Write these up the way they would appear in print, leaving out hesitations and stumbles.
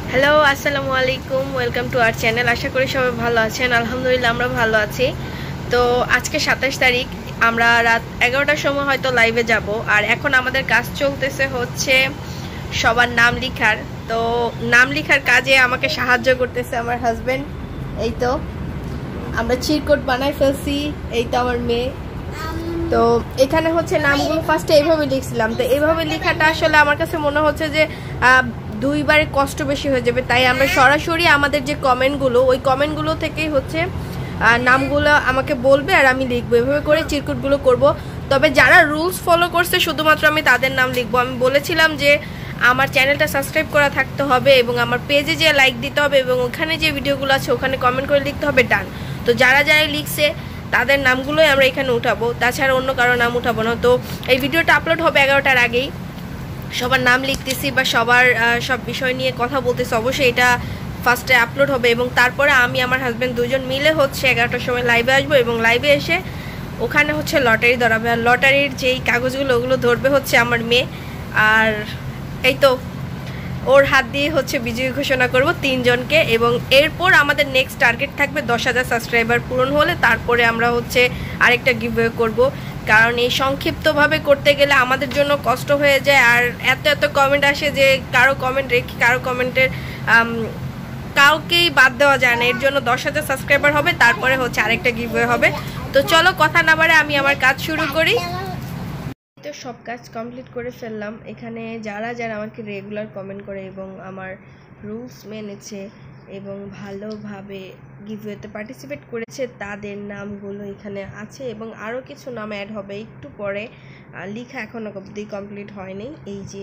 Hello, আসসালামু আলাইকুম। Welcome to our channel. আশা করি সবাই ভালো আছেন। আলহামদুলিল্লাহ আমরা ভালো আছি। তো আজকে 27 তারিখ, আমরা রাত 11টার সময় হয়তো লাইভে যাব। আর এখন আমাদের কাজ চলতেছে হচ্ছে সবার নাম লেখার। তো নাম লেখার কাজে আমাকে সাহায্য করতেছে আমার হাজবেন্ড। এই তো আমরা চিরকুট বানাই ফেলছি। এই তো আমার মেয়ে। তো এখানে হচ্ছে নামগুলো ফার্স্টে এইভাবে লিখছিলাম। তো এইভাবে লেখাটা আসলে আমার কাছে মনে হচ্ছে যে দুইবারে কষ্ট বেশি হয়ে যাবে, তাই আমরা সরাসরি আমাদের যে কমেন্টগুলো, ওই কমেন্টগুলো থেকেই হচ্ছে নামগুলো আমাকে বলবে আর আমি লিখবো। এভাবে করে চিরকুটগুলো করব। তবে যারা রুলস ফলো করছে শুধুমাত্র আমি তাদের নাম লিখবো। আমি বলেছিলাম যে আমার চ্যানেলটা সাবস্ক্রাইব করা থাকতে হবে এবং আমার পেজে যে লাইক দিতে হবে এবং ওখানে যে ভিডিওগুলো আছে ওখানে কমেন্ট করে লিখতে হবে, ডান। তো যারা যারা লিখছে তাদের নামগুলোই আমরা এখানে উঠাবো, তাছাড়া অন্য কারো নাম উঠাবো না। তো এই ভিডিওটা আপলোড হবে 11টার আগেই। সবার নাম লিখতেছি বা সবার সব বিষয় নিয়ে কথা বলতেছি, অবশ্যই এটা ফার্স্টে আপলোড হবে এবং তারপরে আমি আমার হাজব্যান্ড দুজন মিলে হচ্ছে 11টার সময় লাইভে আসবো এবং লাইভে এসে ওখানে হচ্ছে লটারি ধরাবে। আর লটারির যেই কাগজগুলো ওগুলো ধরবে হচ্ছে আমার মেয়ে। আর এই তো ওর হাত দিয়ে হচ্ছে বিজয়ী ঘোষণা করব 3 জনকে। এবং এরপর আমাদের নেক্সট টার্গেট থাকবে 10,000 সাবস্ক্রাইবার পূরণ হলে তারপরে আমরা হচ্ছে আরেকটা গিভওয়ে করব। কারণ এই সংক্ষিপ্তভাবে করতে গেলে আমাদের জন্য কষ্ট হয়ে যায়। আর এত এত কমেন্ট আসে যে কারো কমেন্ট রেখে কারো কমেন্টের কাউকেই বাদ দেওয়া যায় না। এর জন্য 10,000 সাবস্ক্রাইবার হবে, তারপরে হচ্ছে আরেকটা গিভওয়ে হবে। তো চলো কথা না বাড়ে আমি আমার কাজ শুরু করি। তো সব কাজ কমপ্লিট করে ফেললাম। এখানে যারা যারা আমাকে রেগুলার কমেন্ট করে এবং আমার রুলস মেনেছে এবং ভালোভাবে গিভওয়েতে পার্টিসিপেট করেছে তাদের নামগুলো এখানে আছে এবং আরও কিছু নাম অ্যাড হবে একটু পরে। লেখা এখনও অবধি কমপ্লিট হয়নি। এই যে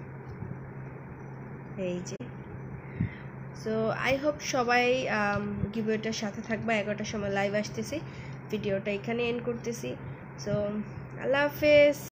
এই যে সো আই হোপ সবাই গিভওয়েটার সাথে থাকবে। 11টার সময় লাইভ আসতেছি। ভিডিওটা এখানে এন্ড করতেছি। সো আল্লাহ হাফেজ।